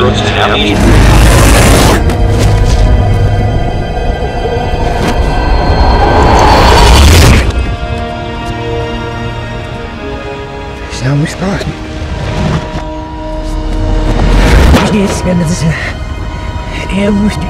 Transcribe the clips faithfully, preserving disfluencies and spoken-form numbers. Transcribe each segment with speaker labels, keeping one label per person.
Speaker 1: Now we start.
Speaker 2: It's gonna be everything.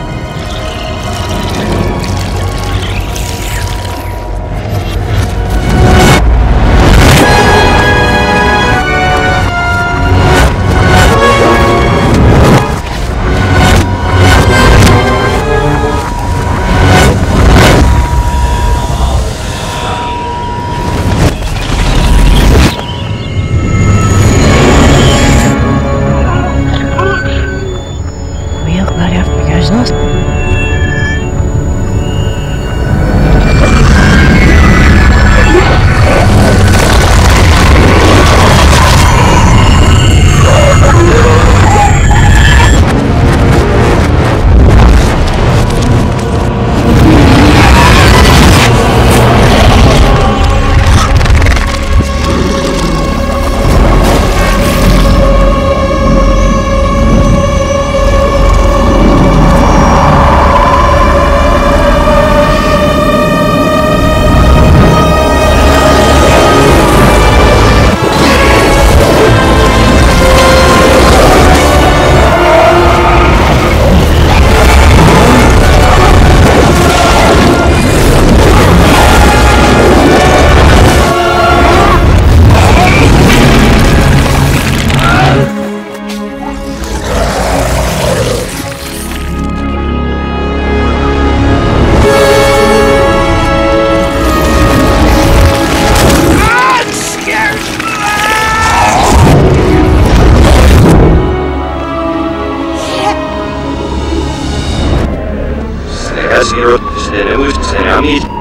Speaker 3: Zero, zero, zero,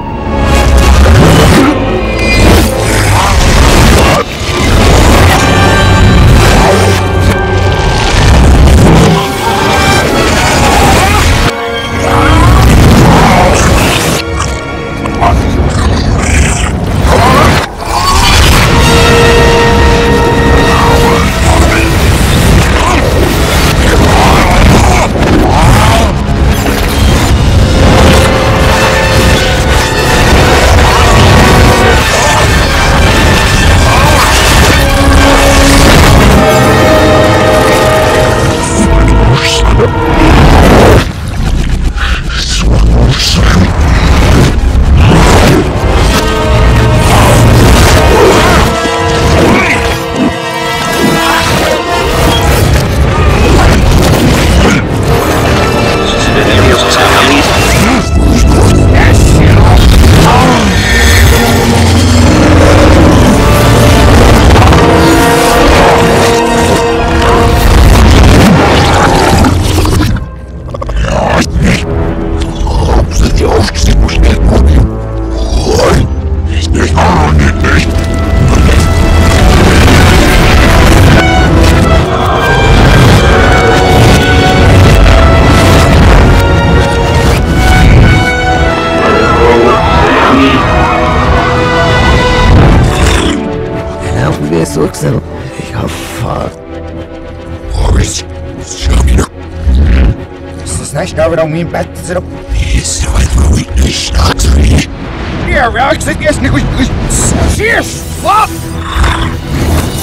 Speaker 1: Suksel. Ich hab fahrt.
Speaker 4: Boris, schau mir.
Speaker 1: Is this nice now without me in bed? Is it up?
Speaker 4: Ist einfach wirklich stark zu wenig.
Speaker 1: Ja, wer hat gesagt, erst nicht gut. Cheers! What?